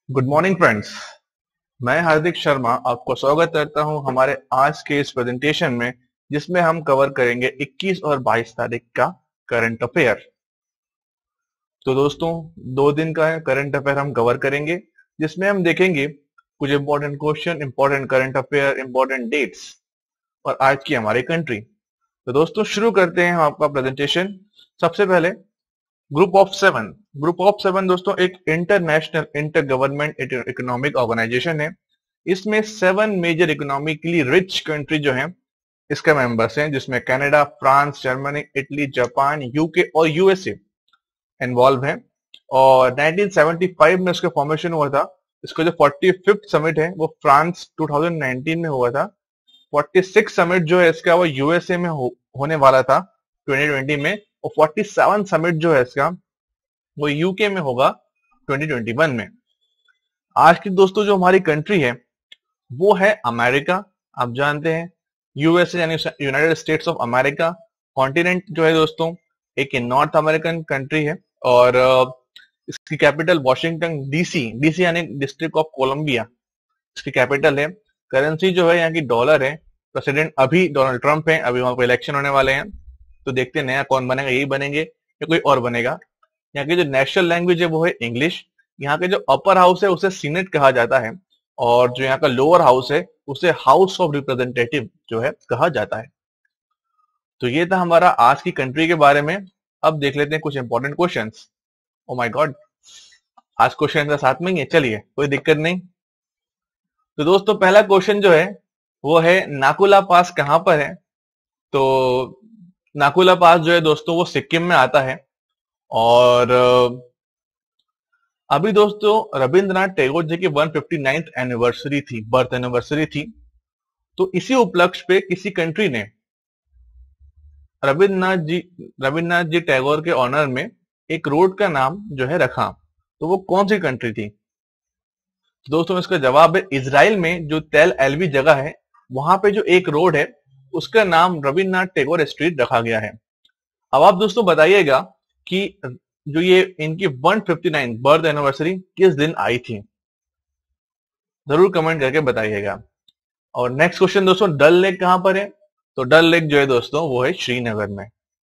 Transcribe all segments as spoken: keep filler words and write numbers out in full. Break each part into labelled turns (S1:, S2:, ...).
S1: Good morning friends. मैं हार्दिक शर्मा आपको स्वागत करता हूं हमारे आज के इस प्रेजेंटेशन में, जिसमें हम कवर करेंगे इक्कीस और बाईस तारीख का करंट अफेयर। तो दोस्तों, दो दिन का करंट अफेयर हम कवर करेंगे, जिसमें हम देखेंगे कुछ important question, important current affair, important dates और आज की हमारी कंट्री। तो दोस्तों, शुरू करते हैं हम आपका प्रेजेंटेशन। सबसे पहले group of seven. Group of seven दोस्तों एक international inter government economic organisation है। इसमें seven major economically rich country जो है इसके मेंबर्स हैं, जिसमें Canada, France, Germany, Italy, Japan, UK और यूएसए इन्वॉल्व हैं। और नाइनटीन सेवेंटी फाइव में इसका फॉर्मेशन हुआ था। इसका जो फोर्टी फिफ्थ समिट है वो फ्रांस टू थाउजेंड नाइनटीन में हुआ था। फोर्टी सिक्स समिट जो है इसका वो यूएसए में हो, होने वाला था ट्वेंटी ट्वेंटी में। और फोर्टी सेवन समिट जो है इसका वो यूके में होगा ट्वेंटी ट्वेंटी वन में। आज की दोस्तों जो हमारी कंट्री है वो है अमेरिका। आप जानते हैं यूएसए यानी United States of America. Continent जो है दोस्तों एक नॉर्थ अमेरिकन कंट्री है और इसकी कैपिटल वॉशिंगटन डीसी, डीसी यानी डिस्ट्रिक्ट ऑफ कोलंबिया इसकी कैपिटल है। करेंसी जो है यहाँ की डॉलर है। प्रेसिडेंट अभी डोनाल्ड ट्रंप है। अभी वहां पर इलेक्शन होने वाले हैं, तो देखते हैं नया कौन बनेगा, यही बनेंगे या कोई और बनेगा। यहाँ की जो नेशनल लैंग्वेज है वो है इंग्लिश। यहाँ के जो अपर हाउस है उसे सीनेट कहा जाता है और जो यहाँ का लोअर हाउस है उसे हाउस ऑफ रिप्रेजेंटेटिव जो है कहा जाता है। तो ये था हमारा आज की कंट्री के बारे में। अब देख लेते हैं कुछ important questions. Oh my God, आज क्वेश्चन का साथ में ही है, चलिए कोई दिक्कत नहीं। तो दोस्तों पहला क्वेश्चन जो है वो है नाकुला पास कहां पर है। तो नाकुला पास जो है दोस्तों वो सिक्किम में आता है। और अभी दोस्तों रविंद्रनाथ टैगोर जी की वन फिफ्टी नाइन्थ एनिवर्सरी थी, बर्थ एनिवर्सरी थी। तो इसी उपलक्ष्य पे किसी कंट्री ने रविंद्रनाथ जी रविंद्रनाथ जी टैगोर के ऑनर में एक रोड का नाम जो है रखा। तो वो कौन सी कंट्री थी? तो दोस्तों इसका जवाब है इजराइल में जो तेल एलवी जगह है वहां पे जो एक रोड है उसका नाम रविंद्रनाथ टैगोर स्ट्रीट रखा गया है। अब आप दोस्तों बताइएगा कि जो ये इनकी one fifty ninth birth anniversary किस दिन आई थी, जरूर कमेंट करके बताइएगा। और नेक्स्ट क्वेश्चन दोस्तों, डल लेक कहां पर है? तो डल लेक जो है दोस्तों वो है श्रीनगर में।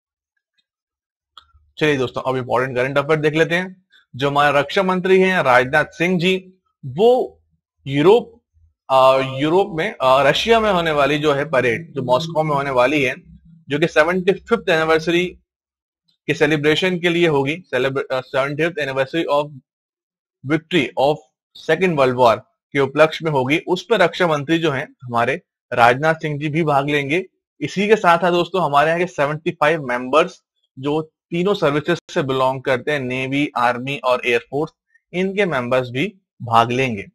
S1: चलिए दोस्तों अब इंपॉर्टेंट करंट अफेयर देख लेते हैं। जो हमारे रक्षा मंत्री हैं राजनाथ सिंह जी, वो यूरोप यूरोप में आ, रशिया में होने वाली जो है परेड जो मॉस्को में होने वाली है, जो कि सेवेंटी फिफ्थ एनिवर्सरी के सेलिब्रेशन के लिए होगी, seventy fifth anniversary of victory of second world war के उपलक्ष्य में होगी। उस पर रक्षा मंत्री जो हैं हमारे राजनाथ सिंह जी भी भाग लेंगे। इसी के साथ है दोस्तों हमारे यहाँ के सेवेंटी फाइव मेंबर्स जो तीनों सर्विसेज से बिलोंग करते हैं, नेवी, आर्मी और एयरफोर्स, इनके मेंबर्स भी भाग लेंगे।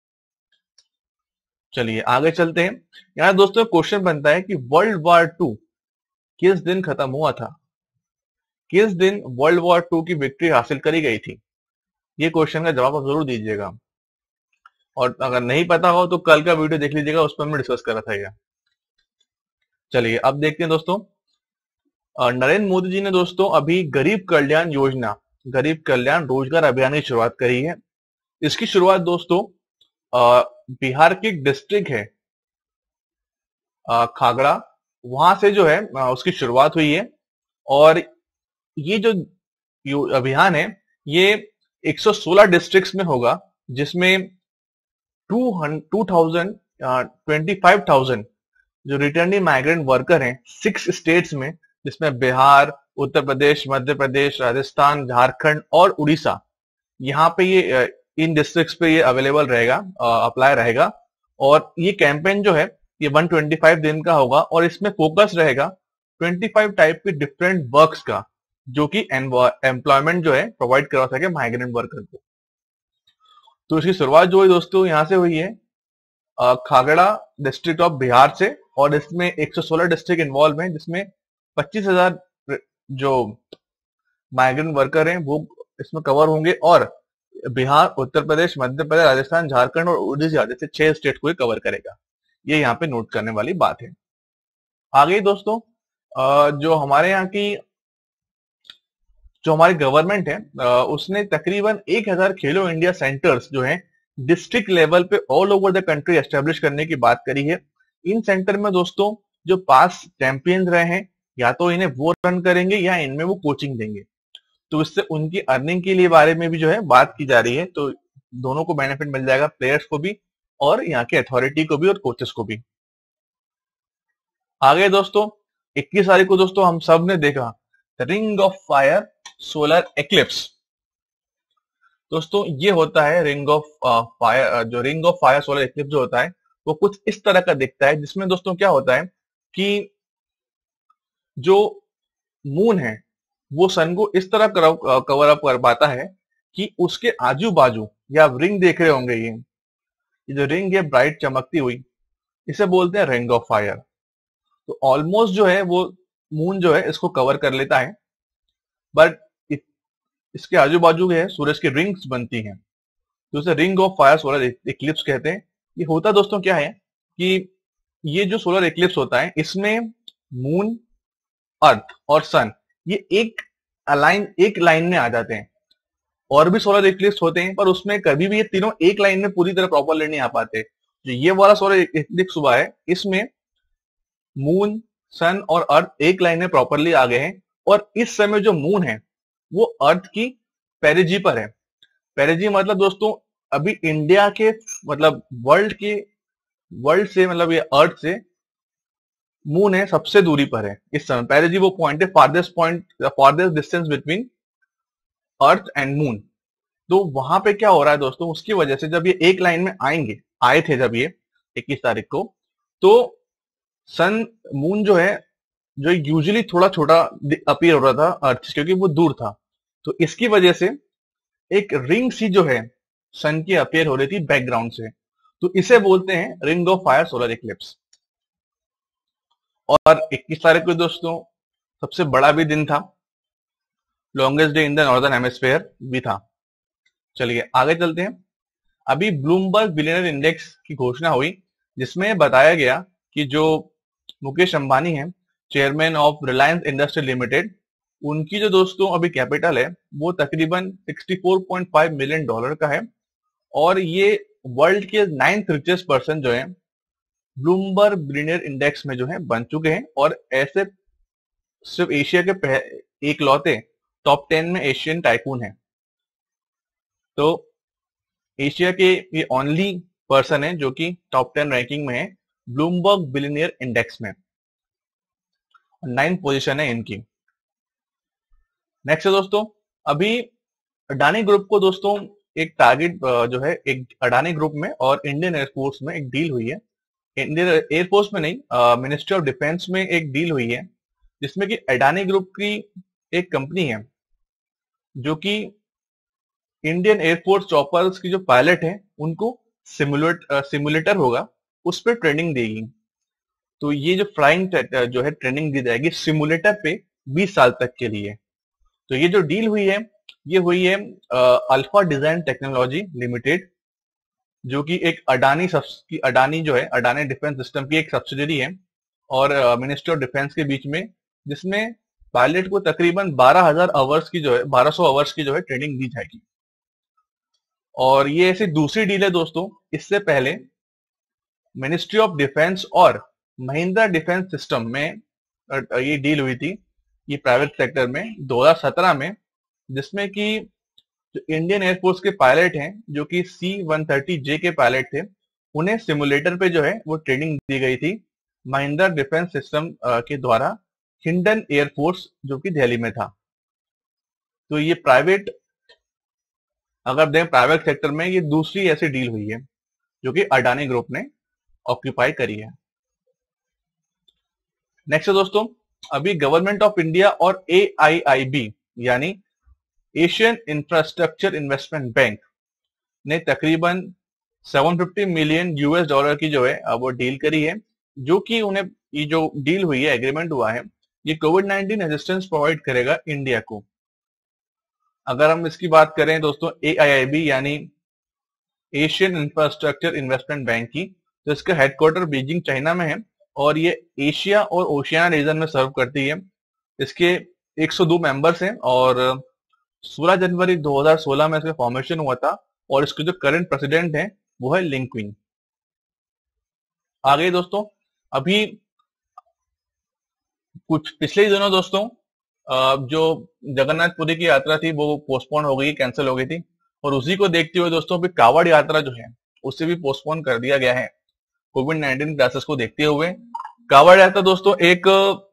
S1: चलिए आगे चलते हैं। यहाँ दोस्तों क्वेश्चन बनता है कि वर्ल्ड वॉर टू किस दिन खत्म हुआ था? किस दिन वर्ल्ड वॉर टू की विक्ट्री हासिल करी गई थी? ये क्वेश्चन का जवाब आप जरूर दीजिएगा। और अगर नहीं पता हो तो कल का वीडियो देख लीजिएगा, उस पर हमने डिस्कस करा था ये। चलिए अब देखते हैं दोस्तों, नरेंद्र मोदी जी ने दोस्तों अभी गरीब कल्याण योजना, गरीब कल्याण रोजगार अभियान की शुरुआत करी है। इसकी शुरुआत दोस्तों बिहार की डिस्ट्रिक्ट है खागड़ा, वहां से जो है उसकी शुरुआत हुई है। और ये जो अभियान है ये एक सौ सोलह डिस्ट्रिक्ट्स में होगा, जिसमें two thousand twenty five thousand जो रिटर्निंग माइग्रेंट वर्कर हैं सिक्स स्टेट्स में, जिसमें बिहार, उत्तर प्रदेश, मध्य प्रदेश, राजस्थान, झारखंड और उड़ीसा, यहाँ पे ये इन डिस्ट्रिक्ट्स पे ये अवेलेबल रहेगा, अप्लाई रहेगा। और ये कैंपेन जो है ये वन ट्वेंटी फाइव दिन का होगा और इसमें फोकस रहेगा ट्वेंटी फाइव टाइप के डिफरेंट वर्क्स का, जो कि एम्प्लॉयमेंट जो है प्रोवाइड करवा सके माइग्रेंट वर्कर को। तो इसकी शुरुआत जो है दोस्तों यहाँ से हुई है खागड़ा डिस्ट्रिक्ट ऑफ बिहार से, और इसमें एक सौ सोलह डिस्ट्रिक्ट इन्वॉल्व हैं, जिसमें पच्चीस हजार जो माइग्रेंट वर्कर हैं वो इसमें कवर होंगे। और बिहार, उत्तर प्रदेश, मध्य प्रदेश, राजस्थान, झारखंड और उड़ीसा जैसे छह स्टेट को कवर करेगा। ये यहाँ पे नोट करने वाली बात है। आगे दोस्तों जो हमारे यहाँ की जो हमारी गवर्नमेंट है उसने तकरीबन एक हजार खेलो इंडिया सेंटर्स जो हैं डिस्ट्रिक्ट लेवल पे all over the country establish करने की बात करी है। इन सेंटर में दोस्तों जो पास चैंपियंस रहे हैं या तो इन्हें वो रन करेंगे या इनमें वो कोचिंग देंगे, तो इससे उनकी अर्निंग के लिए बारे में भी जो है बात की जा रही है। तो दोनों को बेनिफिट मिल जाएगा, प्लेयर्स को भी और यहाँ के अथॉरिटी को भी और कोचेस को भी। आगे दोस्तों इक्कीस तारीख को दोस्तों हम सब ने देखा ring of fire solar eclipse. दोस्तों ये होता है रिंग ऑफ फायर, जो ring of fire solar eclipse जो होता है वो कुछ इस तरह का दिखता है, जिसमें दोस्तों क्या होता है कि जो मून है वो सन को इस तरह कवर अप कर पाता है कि उसके आजू बाजू, या आप रिंग देख रहे होंगे, ये ये जो रिंग है ब्राइट चमकती हुई, इसे बोलते हैं रिंग ऑफ फायर। तो ऑलमोस्ट जो है वो मून जो है इसको कवर कर लेता है, बट इसके आजू बाजू है सूरज की रिंग्स बनती हैं, तो उसे ring of fire solar eclipse कहते हैं। ये होता दोस्तों क्या है कि ये जो सोलर इक्लिप्स होता है इसमें मून, अर्थ और सन ये एक अलाइन एक लाइन में आ जाते हैं। और भी सोलर इक्लिप्स होते हैं पर उसमें कभी भी ये तीनों एक लाइन में पूरी तरह प्रॉपरली नहीं आ पाते। जो ये वाला सोलर इक्लिप्स हुआ है इसमें मून, सन और अर्थ एक लाइन में प्रॉपरली आ गए हैं, और इस समय जो मून है वो अर्थ की पेरिजी पर है। पेरिजी मतलब दोस्तों अभी इंडिया के मतलब वर्ल्ड के वर्ल्ड से मतलब ये अर्थ से मून है सबसे दूरी पर है इस समय। पेरिजी वो पॉइंट है, farthest point, farthest distance between earth and moon. तो वहां पे क्या हो रहा है दोस्तों, उसकी वजह से जब ये एक लाइन में आएंगे, आए थे जब ये इक्कीस तारीख को, तो सन मून जो है जो यूजुअली थोड़ा छोटा अपीयर हो रहा था अर्थ से, क्योंकि वो दूर था, तो इसकी वजह से एक रिंग सी जो है सन की अपीयर हो रही थी बैकग्राउंड से, तो इसे बोलते हैं ring of fire solar eclipse. और इक्कीस तारीख को दोस्तों सबसे बड़ा भी दिन था, longest day in the northern hemisphere भी था। चलिए आगे चलते हैं। अभी ब्लूमबर्ग बिलियनर इंडेक्स की घोषणा हुई, जिसमें बताया गया कि जो मुकेश अंबानी है, chairman of Reliance Industry Limited, उनकी जो दोस्तों अभी कैपिटल है वो तकरीबन चौंसठ पॉइंट पाँच मिलियन डॉलर का है, और ये वर्ल्ड के नाइन्थ रिचेस्ट पर्सन जो है ब्लूमबर्ग बिलियनर इंडेक्स में जो है बन चुके हैं। और ऐसे सिर्फ एशिया के एक लौते टॉप टेन में एशियन टाइकून है। तो एशिया के ये ओनली पर्सन है जो कि टॉप टेन रैंकिंग में है ब्लूमबर्ग बिलियनियर इंडेक्स में, नाइन्थ पोजीशन है इनकी। नेक्स्ट है दोस्तों, अभी अडानी ग्रुप को दोस्तों एक टारगेट जो है, एक अडानी ग्रुप में और इंडियन एयरफोर्स में एक डील हुई है। इंडियन एयरफोर्स में नहीं, मिनिस्ट्री ऑफ डिफेंस में एक डील हुई है, जिसमें कि अडानी ग्रुप की एक कंपनी है जो कि इंडियन एयरफोर्स चॉपर्स की जो पायलट है उनको सिमुलेट सिमुलेटर होगा उस पर ट्रेनिंग देगी। तो ये जो फ्लाइंग जो है ट्रेनिंग दी जाएगी सिमुलेटर पे बीस साल तक के लिए। तो ये जो डील हुई है ये हुई है अल्फा डिजाइन टेक्नोलॉजी लिमिटेड, जो कि एक अडानी की अडानी जो है अडानी डिफेंस सिस्टम की एक सब्सिडरी है, और मिनिस्ट्री ऑफ डिफेंस के बीच में, जिसमें पायलट को तकरीबन बारह हजार आवर्स की जो है बारह सौ आवर्स की जो है ट्रेनिंग दी जाएगी। और ये ऐसी दूसरी डील है दोस्तों। इससे पहले मिनिस्ट्री ऑफ डिफेंस और महिंद्रा डिफेंस सिस्टम में ये डील हुई थी, ये प्राइवेट सेक्टर में दो हज़ार सत्रह में, जिसमें कि जो इंडियन एयरफोर्स के पायलट हैं जो कि सी वन थर्टी जे के पायलट थे, उन्हें सिमुलेटर पे जो है वो ट्रेनिंग दी गई थी महिंद्रा डिफेंस सिस्टम के द्वारा, हिंडन एयरफोर्स जो कि दिल्ली में था। तो ये प्राइवेट, अगर देखें प्राइवेट सेक्टर में ये दूसरी ऐसी डील हुई है जो कि अडानी ग्रुप ने ऑक्यूपाई करी है। नेक्स्ट है दोस्तों, अभी गवर्नमेंट ऑफ इंडिया और ए आई आई बी यानी एशियन इंफ्रास्ट्रक्चर इन्वेस्टमेंट बैंक ने तकरीबन सात सौ पचास मिलियन यूएस डॉलर की जो है वो डील करी है, जो कि उन्हें ये जो डील हुई है, एग्रीमेंट हुआ है, ये कोविड नाइनटीन असिस्टेंस प्रोवाइड करेगा इंडिया को। अगर हम इसकी बात करें दोस्तों ए आई आई बी यानी एशियन इंफ्रास्ट्रक्चर इन्वेस्टमेंट बैंक की, तो इसका हेडक्वार्टर बीजिंग चाइना में है, और ये एशिया और ओशियाना रीजन में सर्व करती है। इसके एक सौ दो मेंबर्स हैं, और सोलह जनवरी दो हज़ार सोलह में इसका फॉर्मेशन हुआ था, और इसके जो करंट प्रेसिडेंट है वो है लिंग क्वीन। आगे दोस्तों, अभी कुछ पिछले ही दिनों दोस्तों अ, जो जगन्नाथपुरी की यात्रा थी वो पोस्टपोन हो गई, कैंसिल हो गई थी, और उसी को देखते हुए दोस्तों अभी कावड़ यात्रा जो है उसे भी पोस्टपोन कर दिया गया है कोविड नाइन्टीन क्राइसिस को देखते हुए। कावड़ यात्रा दोस्तों एक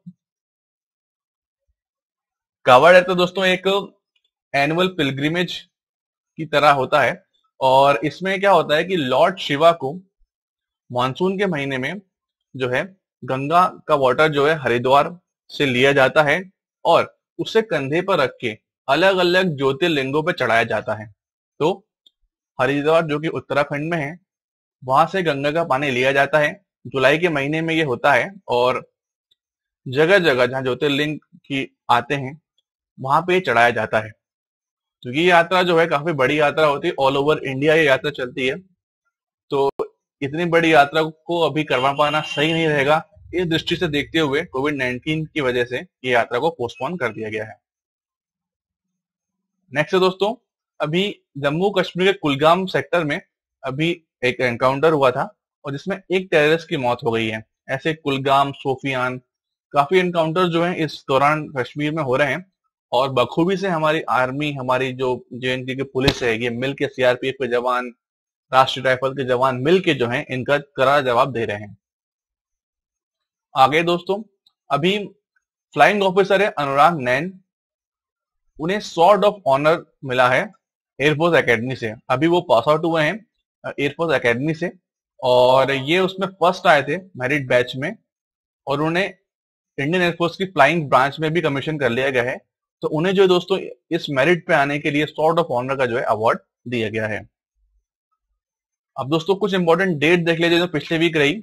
S1: कावड़ यात्रा दोस्तों एक एनुअल पिलग्रिमेज की तरह होता है, और इसमें क्या होता है कि लॉर्ड शिवा को मानसून के महीने में जो है गंगा का वाटर जो है हरिद्वार से लिया जाता है और उसे कंधे पर रख के अलग अलग ज्योतिर्लिंगों पर चढ़ाया जाता है। तो हरिद्वार जो कि उत्तराखंड में है, वहां से गंगा का पानी लिया जाता है, जुलाई के महीने में ये होता है, और जगह जगह जहां ज्योतिर्लिंग की आते हैं वहां पे चढ़ाया जाता है। तो ये यात्रा जो है काफी बड़ी यात्रा होती है, ऑल ओवर इंडिया ये यात्रा चलती है। तो इतनी बड़ी यात्रा को अभी करवा पाना सही नहीं रहेगा, इस दृष्टि से देखते हुए कोविड नाइन्टीन की वजह से ये यात्रा को पोस्टपोन कर दिया गया है। नेक्स्ट है दोस्तों, अभी जम्मू कश्मीर के कुलगाम सेक्टर में अभी एक एनकाउंटर हुआ था और जिसमें एक टेररिस्ट की मौत हो गई है। ऐसे कुलगाम, सोफियान, काफी एनकाउंटर जो हैं इस दौरान कश्मीर में हो रहे हैं, और बखूबी से हमारी आर्मी, हमारी जो जे एन के पुलिस है, ये मिल के सी आर पी एफ के जवान, राष्ट्रीय राइफल के जवान मिल के जो है इनका कड़ा जवाब दे रहे हैं। आगे दोस्तों, अभी फ्लाइंग ऑफिसर है अनुराग नैन, उन्हें स्वॉर्ड ऑफ ऑनर मिला है एयरफोर्स एकेडमी से। अभी वो पास आउट हुए हैं एयरफोर्स एकेडमी से, और ये उसमें फर्स्ट आए थे मेरिट बैच में, और उन्हें इंडियन एयरफोर्स की फ्लाइंग ब्रांच में भी कमीशन कर लिया गया है। तो उन्हें जो दोस्तों इस मेरिट पे आने के लिए स्वॉर्ड ऑफ ऑनर का जो है अवार्ड दिया गया है। अब दोस्तों कुछ इंपॉर्टेंट डेट देख लीजिए जो पिछले वीक रही।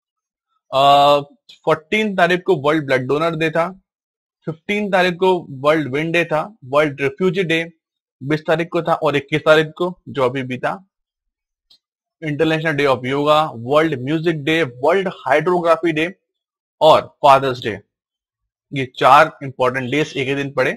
S1: फोर्टीन तारीख को वर्ल्ड ब्लड डोनर डे था, फिफ्टीन तारीख को वर्ल्ड विंड डे था, वर्ल्ड रिफ्यूजी डे बीस तारीख को था, और इक्कीस तारीख को जो अभी बीता International Day of Yoga, World Music Day, World Hydrography Day और फादर्स डे। ये चार इंपॉर्टेंट डेज एक ही दिन पड़े।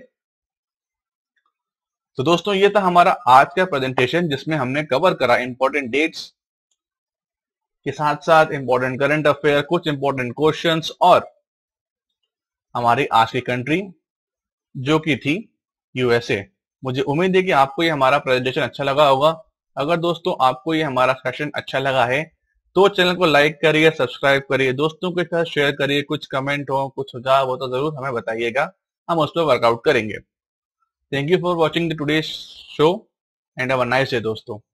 S1: तो दोस्तों ये था हमारा आज का प्रेजेंटेशन जिसमें हमने कवर करा इंपॉर्टेंट डेट्स के साथ साथ इंपॉर्टेंट करंट अफेयर, कुछ इंपॉर्टेंट क्वेश्चंस, और हमारी आज की कंट्री जो कि थी यूएसए। मुझे उम्मीद है कि आपको ये हमारा प्रेजेंटेशन अच्छा लगा होगा। अगर दोस्तों आपको ये हमारा सेशन अच्छा लगा है तो चैनल को लाइक करिए, सब्सक्राइब करिए, दोस्तों के साथ शेयर करिए, कुछ कमेंट हो, कुछ सुझाव हो तो जरूर हमें बताइएगा, हम उस पर वर्कआउट करेंगे। Thank you for watching the today's show and have a nice day दोस्तों।